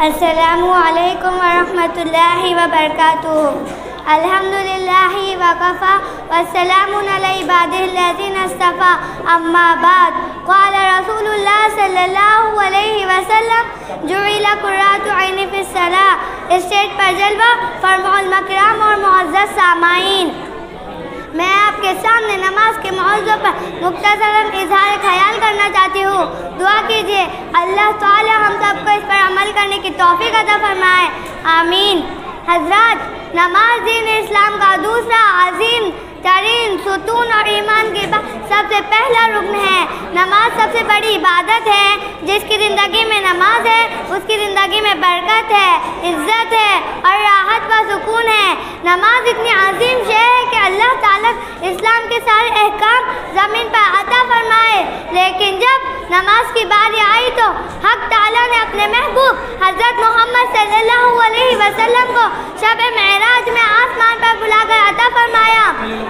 अस्सलामु अलैकुम वरहमतुल्लाहि वबरकातुहू। अल्हम्दुलिल्लाहि वकफ़ा वस्सलामुन अला इबादिहिल्लज़ीना इस्तफ़ा अम्मा बाद। क़ाल रसूलुल्लाह सल्लल्लाहु अलैहि वसल्लम जुइला कुर्रतु ऐनी फ़िस्सलाह। स्टेज पर जलवा फरमाउल मकराम और मुअज़्ज़ज़ सामाईन, मैं आपके सामने नमाज के मौज़ू पर मुख्तसरन इज़हार ख़याल करना चाहती हूँ। दुआ कीजिए अल्लाह ताला हम सबको इस पर अमल करने की तौफ़ीक़ अता फरमाए, आमीन। हज़रात, नमाज दीन इस्लाम का दूसरा अज़ीम तरीन सुतून और ईमान के बाद सबसे पहला रुकन है। नमाज सबसे बड़ी इबादत है। जिसकी ज़िंदगी में नमाज है उसकी ज़िंदगी में बरकत है, इज़्ज़त है और राहत व सुकून है। नमाज इतनी अजीम शे है कि अल्लाह ताला इस्लाम के सारे अहकाम ज़मीन पर अता फरमाए, लेकिन जब नमाज की बारी आई तो हक़ ताला ने अपने महबूब हज़रत मोहम्मद सल्लल्लाहु अलैहि वसल्लम को शब मेराज में आसमान पर बुलाकर अता फरमाया।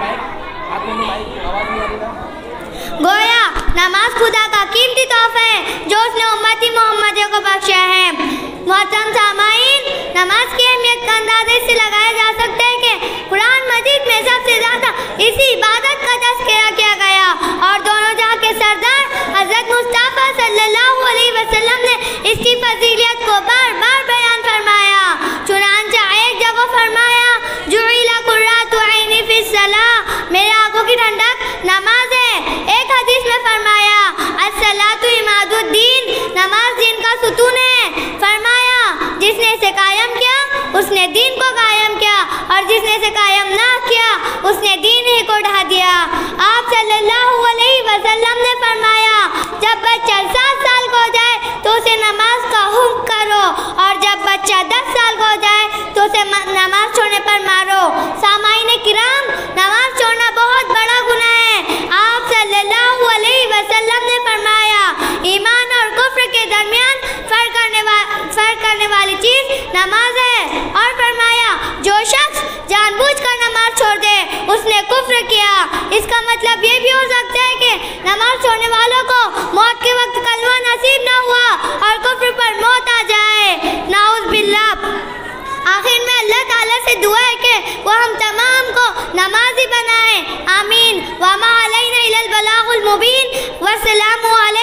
गोया नमाज खुदा का कीमती तोहफा है जो उसने उम्मती मोहम्मदियों को बख्शा है। मोहतरम सामाईन, नमाज की अहमियत का अंदाज़ा इससे लगाया जा सकता है कि कुरान मजीद में सबसे ज़्यादा इसी इबादत का तज़किरा किया गया और दोनों जहां के सरदार हज़रत मुस्तफ़ा सल्लल्लाहु अलैहि वसल्लम ने इसकी फजीलियत को बार बार बयान फरमाया। चुनांचे एक जगह फरमाया जुइला कुर्रतु ऐनी फ़िस्सलाह, मेरी आंखों की ठंडक नमाज है। एक हदीस में फरमाया अस्सलातु इमादुद्दीन, नमाज दीन का सुतून है। फरमाया जिसने इसे कायम किया उसने दीन को कायम किया और जिसने इसे कायम ना किया उसने दीन ही को ढा दिया। आप सल्लल्लाहु अलैहि वसल्लम ने फरमाया जब बच्चा 7 साल का हो जाए तो उसे नमाज का हुक्म करो और जब बच्चा 10 साल का हो जाए तो उसे नमाज छोड़ने पर मारो। सामाईन किराम, नमाज छोड़ना बहुत बड़ा गुनाह है। आप सल्लल्लाहु अलैहि वसल्लम ने फरमाया ईमान और कुफ्र के दरमियान फर्क करने वाली चीज़ नमाज है और फरमाया जो शख्स जानबूझकर नमाज छोड़ दे उसने कुफ्र किया। इसका मतलब ये भी हो सकता है कि नमाज छोड़ने वालों को मौत के वक्त कलमा नसीब ना हुआ और कुफ्र पर मौत आ जाए, नाउज़ बिल्लाह। आखिर में अल्लाह ताला से दुआ है कि वो हम तमाम को नमाजी बनाए, आमीन। वमा अलैना इल्लल बलागुल मुबीन। वस्सलामु अलैकुम।